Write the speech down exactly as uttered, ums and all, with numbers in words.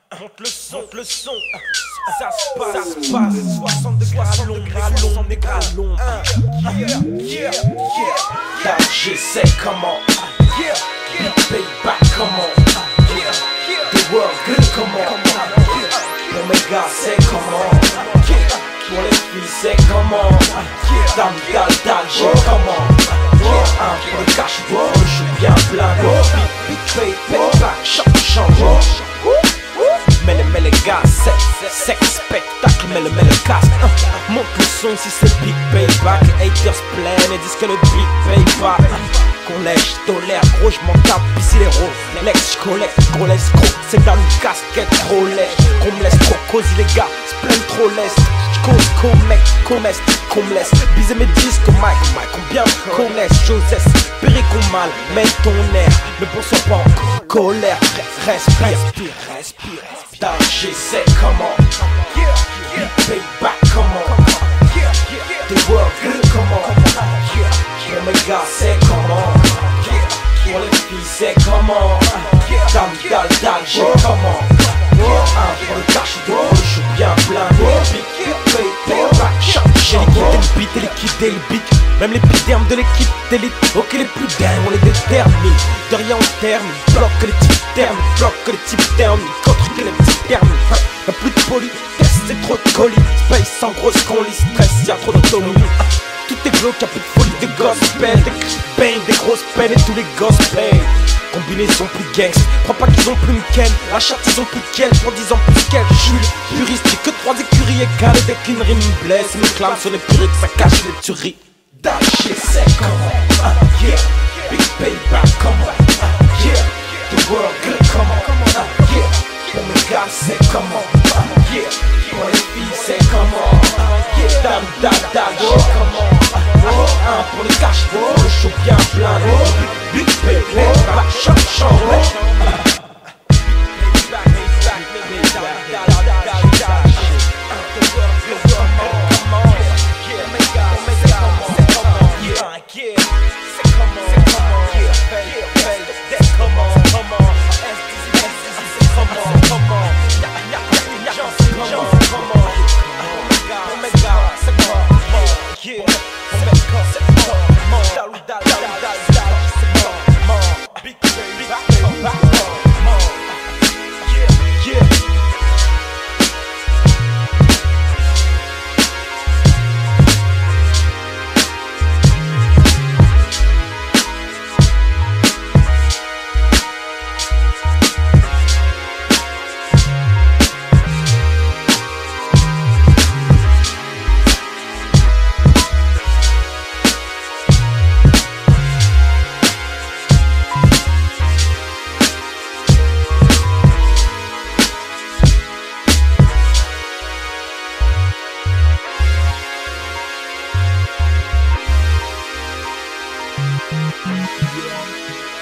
Monte le son, monte le son. Ça se passe, ça se passe. soixante degrés à l'ombre, à l'ombre, à l'ombre. Yeah, yeah, yeah. That G say come on. Yeah, yeah. Payback come on. Yeah, yeah. The world good come on. Pour mes gars c'est come on. Pour les filles c'est come on. Dame dal dal j'ai come on. Un pour le cash, je suis bien plein. Big pay, payback, change, change. Mais les, mais les gars, c'est sex spectacle, mais le, mais le casque hein. Monte le son si c'est big payback. Les haters plaignent et disent que le big payback qu'on lèche, tolère, gros j'm'en tape, ici les rôles. L'ex j'collecte, gros l'escroc, c'est dans une casquette trop lèche. Qu'on me laisse trop cosy les gars, s'plaignent trop l'est. J'cause comme mec, comme est, qu'on me laisse biser mes disques comme Mike, Mike, combien me connaissent. Joseph, péré qu'on mal, mets ton air, ne pensons pas en colère. Respire, respire, respire. That G say come on. Yeah, yeah. Payback come on. Yeah, yeah. The world good come on. Yeah. Pour mes gars c'est come on. Yeah. Pour les filles c'est come on. Yeah. Dame dal dal j'ai come on. Yeah. Un pour le cash de je suis bien plein. Big pay payback. J'ai liquidé le beat et liquidé le beat. Même les pidermes de l'équipe d'élite. Ok les plus dingues on les détermine. De rien on termine. Bloque les types termes. Bloque les types termes. Contre que les petits termes. Y'a plus de politesse, c'est trop de colis. Space sans grosse colis, stress, y'a trop d'autonomie. Tout est glauque, y'a plus de folie, de gospel. Des bang, des grosses peines et tous les gospels. Combinaisons plus gangs, crois pas qu'ils ont plus me ken. La chatte ils ont plus qu'elle, pour dix ans plus qu'elle. Jules, puriste, j'ai que trois écuries égales. Dès qu'une rime me blesse, me clame sur les puriques, ça cache les tueries. That shit say come on, uh, yeah. Big payback come on, uh, yeah. The world good come on, uh, yeah. Pour mes gars c'est come on, uh, yeah. Pour les filles c'est come on, uh, yeah. Dame dal dal j'ai come on, uh, un pour le cash, pour le show bien plein. Big pay payback, change, change. Yeah.